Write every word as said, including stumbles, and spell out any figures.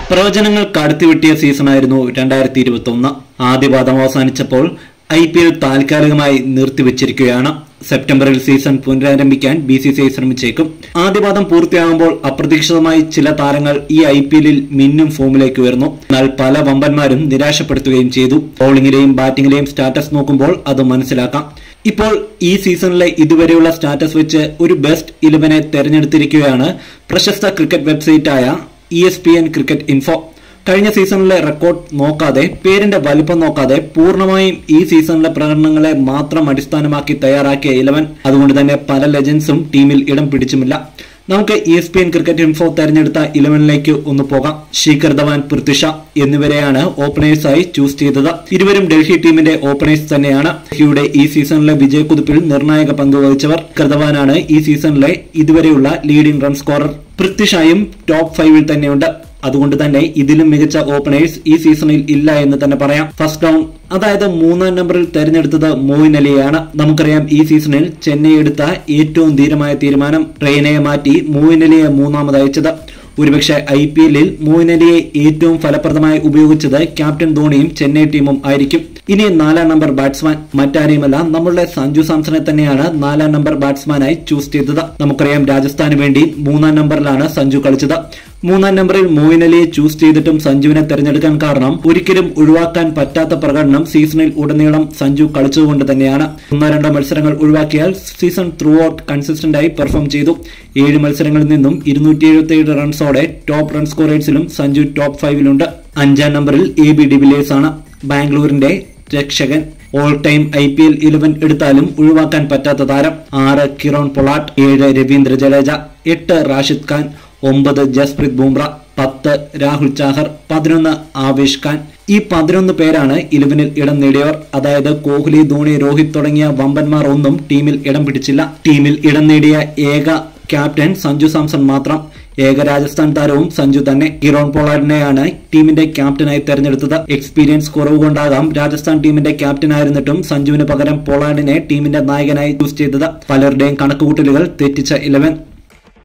പ്രവചനങ്ങൾ കടത്തിവെട്ടിയ സീസണായിരുന്നു രണ്ടായിരത്തി ഇരുപത്തി ഒന്ന്. ആദ്യപാദം അവസാനിച്ചപ്പോൾ ഐ പി എൽ താൽക്കാലികമായി നിർത്തിവച്ചിരിക്കുകയാണ്. സെപ്റ്റംബറിൽ സീസൺ പുനരാരംഭിക്കാൻ ബി സി സി ഐ ശ്രമിച്ചേക്കും. ആദ്യപാദം പൂർത്തിയാകുമ്പോൾ അപ്രതീക്ഷിതമായി ചില താരങ്ങൾ ഈ ഐ പി എല്ലിൽ മിന്നും ഫോമിലേക്ക് ഉയർന്നു. എന്നാൽ പല വമ്പന്മാരും നിരാശപ്പെടുത്തുകയും ചെയ്തു. ബൌളിംഗിലെയും ബാറ്റിംഗിലെയും സ്റ്റാറ്റസ് നോക്കുമ്പോൾ അത് മനസ്സിലാക്കാം. ഇപ്പോൾ ഈ സീസണിലെ ഇതുവരെയുള്ള സ്റ്റാറ്റസ് വെച്ച് ഒരു ബെസ്റ്റ് ഇലവനെ തെരഞ്ഞെടുത്തിരിക്കുകയാണ് പ്രശസ്ത ക്രിക്കറ്റ് വെബ്സൈറ്റായ E S P N cricket info. കഴിഞ്ഞ സീസണിലെ റെക്കോർഡ് നോക്കാതെ, പേരിന്റെ വലിപ്പം നോക്കാതെ, പൂർണ്ണമായും ഈ സീസണിലെ പ്രകടനങ്ങളെ മാത്രം അടിസ്ഥാനമാക്കി തയ്യാറാക്കിയ ഇലവൻ. അതുകൊണ്ട് തന്നെ പല ലെജൻസും ടീമിൽ ഇടം പിടിച്ചുമില്ല. നമുക്ക് E S P N cricket info തെരഞ്ഞെടുത്ത ഇലവനിലേക്ക് ഒന്ന് പോകാം. ശിഖർ ധവാൻ, പൃഥ്വി ഷാ എന്നിവരെയാണ് ഓപ്പണേഴ്സായി ചൂസ് ചെയ്തത്. ഇരുവരും ഡൽഹി ടീമിന്റെ ഓപ്പണേഴ്സ് തന്നെയാണ്. ഡൽഹിയുടെ ഈ സീസണിലെ വിജയക്കുതിപ്പിൽ നിർണായക പങ്ക് വഹിച്ചവർ. ശിഖർ ധവാനാണ് ഈ സീസണിലെ ഇതുവരെയുള്ള ലീഡിംഗ് റൺ സ്കോറർ. പൃഥ്വി ഷായും ടോപ്പ് ഫൈവിൽ തന്നെയുണ്ട്. അതുകൊണ്ട് തന്നെ ഇതിലും മികച്ച ഓപ്പണേഴ്സ് ഈ സീസണിൽ ഇല്ല എന്ന് തന്നെ പറയാം. ഫസ്റ്റ് ഡൗൺ, അതായത് മൂന്നാം നമ്പറിൽ തെരഞ്ഞെടുത്തത് മോയിൻ അലിയെയാണ്. നമുക്കറിയാം ഈ സീസണിൽ ചെന്നൈ എടുത്ത ഏറ്റവും ധീരമായ തീരുമാനം റെയ്നയെ മാറ്റി മോയിൻ അലിയെ മൂന്നാമത് അയച്ചത്. ഒരുപക്ഷെ ഐ പി എല്ലിൽ മോയിൻ അലിയെ ഏറ്റവും ഫലപ്രദമായി ഉപയോഗിച്ചത് ക്യാപ്റ്റൻ ധോണിയും ചെന്നൈ ടീമും ആയിരിക്കും. ഇനി നാലാം നമ്പർ ബാറ്റ്സ്മാൻ മറ്റാരെയുമല്ല, നമ്മളുടെ സഞ്ജു സാംസണെ തന്നെയാണ് നാലാം നമ്പർ ബാറ്റ്സ്മാനായി ചൂസ് ചെയ്തത്. നമുക്കറിയാം രാജസ്ഥാന് വേണ്ടി മൂന്നാം നമ്പറിലാണ് സഞ്ജു കളിച്ചത്. മൂന്നാം നമ്പറിൽ മോയിൻ അലിയെ ചൂസ് ചെയ്തിട്ടും സഞ്ജുവിനെ തെരഞ്ഞെടുക്കാൻ കാരണം ഒരിക്കലും ഒഴിവാക്കാൻ പറ്റാത്ത പ്രകടനം സീസണിൽ ഉടനീളം സഞ്ജു കളിച്ചതുകൊണ്ട് തന്നെയാണ്. ഒന്നോ രണ്ടോ മത്സരങ്ങൾ ഒഴിവാക്കിയാൽ സീസൺ ത്രൂ ഔട്ട് കൺസിസ്റ്റന്റ് ആയി പെർഫോം ചെയ്തു. ഏഴ് മത്സരങ്ങളിൽ നിന്നും ഇരുന്നൂറ്റി എഴുപത്തി ഏഴ് റൺസോടെ ടോപ്പ് റൺ സ്കോറേഴ്സിലും സഞ്ജു ടോപ്പ് ഫൈവിലുണ്ട്. അഞ്ചാം നമ്പറിൽ എ ബി ഡിവിലിയേഴ്സ് ആണ്, ബാംഗ്ലൂരിന്റെ രക്ഷകൻ. All time I P L eleven എടുത്താലും ഒഴിവാക്കാൻ പറ്റാത്ത താരം. ആറ് കിറോൺ പൊളാട്ട്, ഏഴ് രവീന്ദ്ര ജഡേജ, എട്ട് റാഷിദ് ഖാൻ, ഒമ്പത് ജസ്പ്രീത് ബുംറ, പത്ത് രാഹുൽ ചാഹർ, പതിനൊന്ന് ആവേശ് ഖാൻ. ഈ പതിനൊന്ന് പേരാണ് ഇലവനിൽ ഇടം നേടിയവർ. അതായത് കോഹ്ലി, ധോണി, രോഹിത് തുടങ്ങിയ വമ്പന്മാർ ഒന്നും ടീമിൽ ഇടം പിടിച്ചില്ല. ടീമിൽ ഇടം നേടിയ ഏക ക്യാപ്റ്റൻ സഞ്ജു സാംസൺ മാത്രം. ഏക രാജസ്ഥാൻ താരവും സഞ്ജു തന്നെ. കിറോൺ പൊളാർഡിനെയാണ് ടീമിന്റെ ക്യാപ്റ്റനായി തെരഞ്ഞെടുത്തത്. എക്സ്പീരിയൻസ് കുറവ് കൊണ്ടാകാം രാജസ്ഥാൻ ടീമിന്റെ ക്യാപ്റ്റൻ ആയിരുന്നിട്ടും സഞ്ജുവിന് പകരം പൊളാർഡിനെ ടീമിന്റെ നായകനായി ചൂസ് ചെയ്തത്. പലരുടെയും കണക്കുകൂട്ടലുകൾ തെറ്റിച്ച ഇലവൻ.